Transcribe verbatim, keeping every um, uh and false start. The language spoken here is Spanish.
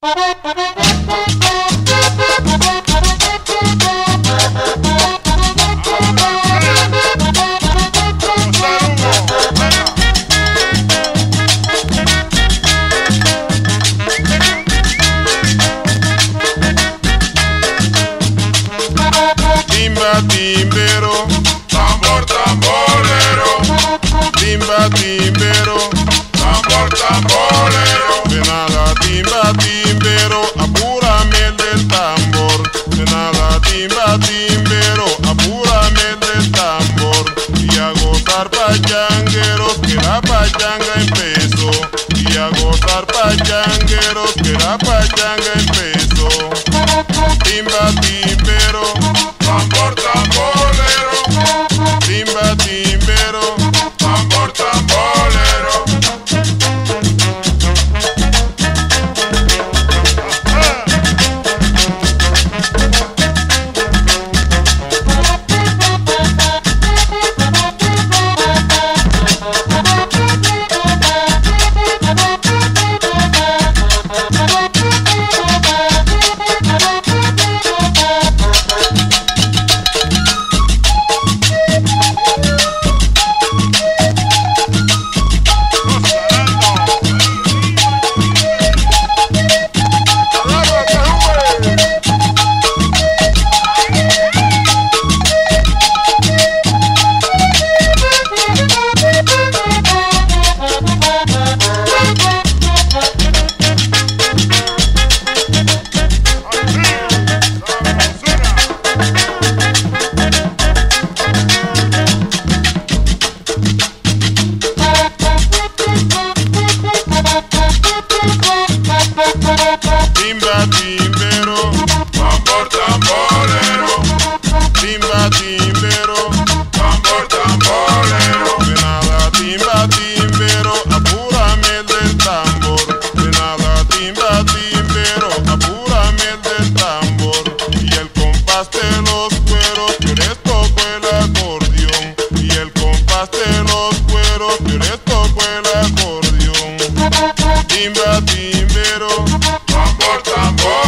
Timba, timbero, tambor, tamborero. Timba, timbero, tambor, tamborero. De nada, timba, timbero, apúrame el del tambor. De nada, timba, timbero, apúrame el del tambor. Y a gozar pachangueros, que la pachanga empezó. Y a gozar pachangueros, que la pachanga empezó. Timba, timbero, tambor, tambolero. Timba, timbero, tambor, tambolero. Timba, timbero, tambor, tamborero. Timba, timbero, tambor, tamborero. De nada, timba, timbero, apúrame el del tambor. De nada, timba, timbero, apúrame el del tambor. Y el compás de los cueros, que les toco el acordeón. Y el compás de los cueros, que les toco el acordeón. Timba, timbero, tambor, tambor.